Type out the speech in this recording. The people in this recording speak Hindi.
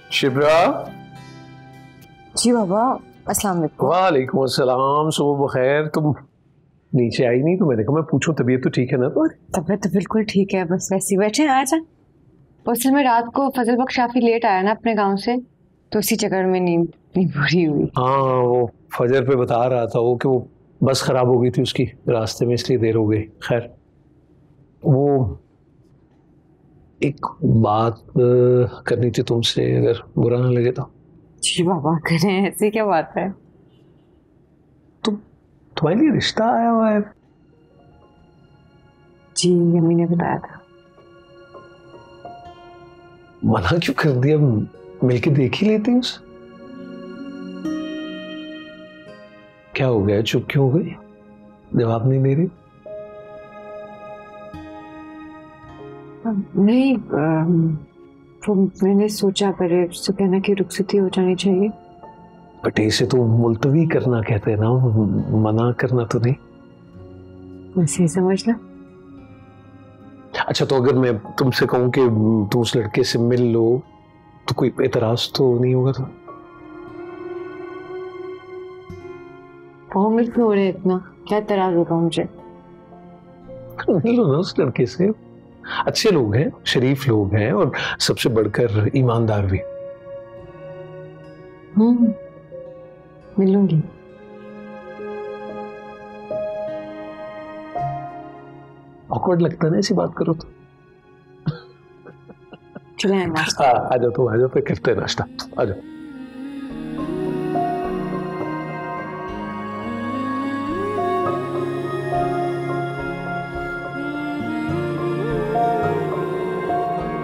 शिब्रा। जी बाबा, अस्सलाम वालेकुम। वालेकुम अस्सलाम, सुबह बखैर। तुम नीचे आई नहीं तो मैंने कहा मैं पूछूं तबीयत तो ठीक है ना तुम्हारी? तबीयत तो बिल्कुल ठीक है, बस वैसे ही बैठे हैं। आजा। असल में रात को फजल बख्श काफी लेट आया ना अपने गांव से, तो इसी चक्कर में नींद नहीं पूरी हुई। हाँ, वो फजर पे बता रहा था वो कि वो बस खराब हो गई थी उसकी रास्ते में, इसलिए देर हो गई। खैर, वो एक बात करनी थी तुमसे, अगर बुरा ना लगे तो। जी बाबा करें, ऐसी क्या बात है? तुम्हारे लिए रिश्ता आया हुआ है। जी मम्मी ने बताया था। मना क्यों कर दिया? मिलके देख ही लेते हैं उसे। क्या हो गया, चुप क्यों हो गई? जवाब नहीं दे रही? नहीं, तो मैंने सोचा पहले उससे कहना कि रुखसती हो जानी चाहिए। बट इसे तो मुलतवी करना कहते हैं ना, मना करना तो नहीं। वैसे ही समझना। अच्छा, तो अगर मैं तुमसे कहूं कि तुम उस लड़के से मिल लो तो कोई एतराज तो नहीं होगा? तो मिल क्यों हो रहे इतना? क्या एतराज होगा मुझे? मिल लो ना उस लड़के से। अच्छे लोग हैं, शरीफ लोग हैं, और सबसे बढ़कर ईमानदार भी। मिलूंगी। ऑकवर्ड लगता है ना ऐसी बात करो तो। चले नाश्ता। आ जाओ, तुम आ जाओ, फिर करते हैं नाश्ता। आ जाओ।